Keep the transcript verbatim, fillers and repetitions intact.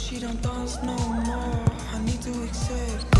she don't dance no more. I need to accept